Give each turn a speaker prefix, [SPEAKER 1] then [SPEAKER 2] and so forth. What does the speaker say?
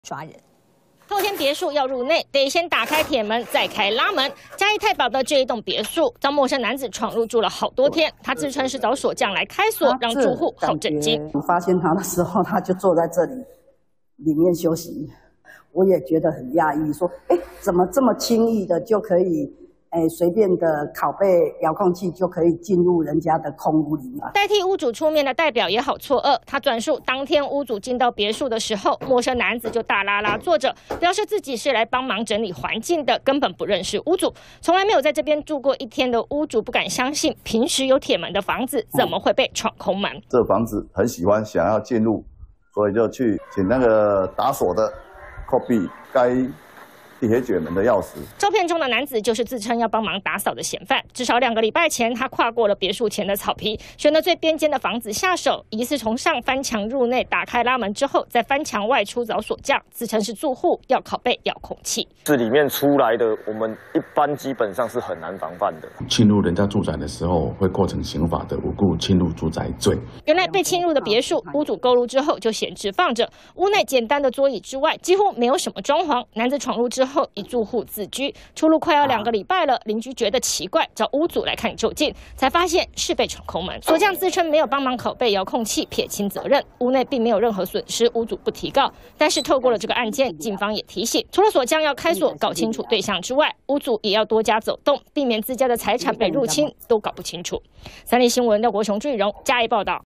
[SPEAKER 1] 抓人。
[SPEAKER 2] 透天别墅要入内，得先打开铁门，再开拉门。嘉义太保的这一栋别墅，遭陌生男子闯入住了好多天。他自称是找锁匠来开锁，让住户好震惊。
[SPEAKER 3] 我发现他的时候，他就坐在这里面休息，我也觉得很讶异，说，怎么这么轻易的就可以？ 随便的拷贝遥控器就可以进入人家的空屋里面。
[SPEAKER 2] 代替屋主出面的代表也好错愕，他转述当天屋主进到别墅的时候，陌生男子就大拉拉坐着，表示自己是来帮忙整理环境的，根本不认识屋主，从来没有在这边住过一天的屋主不敢相信，平时有铁门的房子怎么会被闯空门？
[SPEAKER 4] 这房子很喜欢想要进入，所以就去请那个打锁的 copy 该 地铁卷门的钥匙。
[SPEAKER 2] 照片中的男子就是自称要帮忙打扫的嫌犯。至少2个礼拜前，他跨过了别墅前的草皮，选了最边间的房子下手，疑似从上翻墙入内，打开拉门之后，再翻墙外出找锁匠，自称是住户，要拷贝遥控器。
[SPEAKER 5] 是里面出来的，我们一般基本上是很难防范的。
[SPEAKER 6] 侵入人家住宅的时候，会构成刑法的无故侵入住宅罪。
[SPEAKER 2] 原来被侵入的别墅，屋主购入之后就闲置放着，屋内简单的桌椅之外，几乎没有什么装潢。男子闯入之后，以住户自居，出入快要2个礼拜了，邻居觉得奇怪，找屋主来看究竟，才发现是被闯空门。锁匠自称没有帮忙拷贝遥控器，撇清责任，屋内并没有任何损失，屋主不提告。但是透过了这个案件，警方也提醒，除了锁匠要开锁搞清楚对象之外，屋主也要多加走动，避免自家的财产被入侵，都搞不清楚。三立新闻廖国雄、朱雨荣嘉义报道。